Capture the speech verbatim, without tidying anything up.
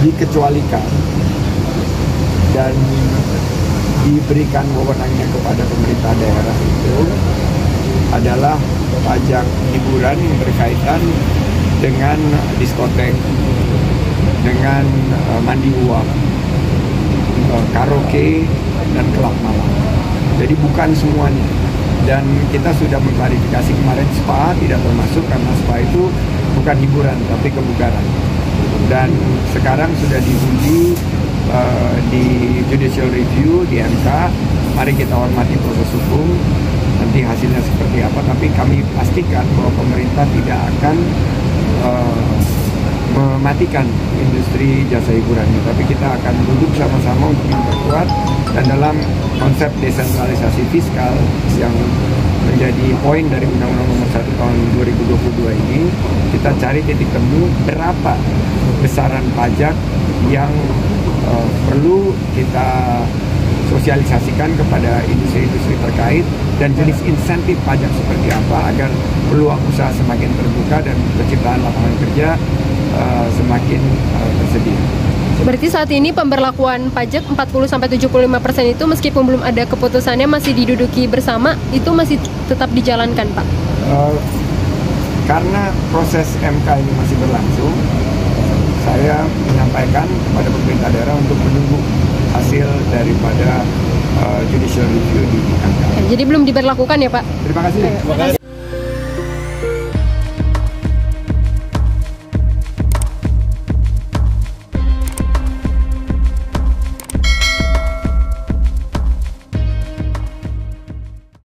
dikecualikan dan diberikan wewenangnya kepada pemerintah daerah itu adalah pajak hiburan yang berkaitan dengan diskotek, dengan uh, mandi uang, uh, karaoke, dan kelab malam. Jadi bukan semuanya. Dan kita sudah mengklarifikasi kemarin spa tidak termasuk karena spa itu bukan hiburan tapi kebugaran. Dan sekarang sudah diuji uh, di judicial review di M K. Mari kita hormati proses hukum. Nanti hasilnya seperti apa. Tapi kami pastikan bahwa pemerintah tidak akan uh, mematikan industri jasa hiburan ini. Tapi kita akan duduk sama-sama untuk memperkuat, dan dalam konsep desentralisasi fiskal yang menjadi poin dari Undang-Undang Nomor satu Tahun dua ribu dua puluh dua ini, kita cari titik temu berapa besaran pajak yang uh, perlu kita sosialisasikan kepada industri-industri terkait, dan jenis insentif pajak seperti apa agar peluang usaha semakin terbuka dan penciptaan lapangan kerja uh, semakin uh, tersedia. Berarti saat ini pemberlakuan pajak empat puluh sampai tujuh puluh lima persen itu meskipun belum ada keputusannya masih diduduki bersama, itu masih tetap dijalankan, Pak? Uh, karena proses M K ini masih berlangsung, saya menyampaikan kepada pemerintah daerah untuk menunggu hasil daripada uh, judicial review di M K. Jadi belum diberlakukan ya, Pak? Terima kasih. Terima kasih.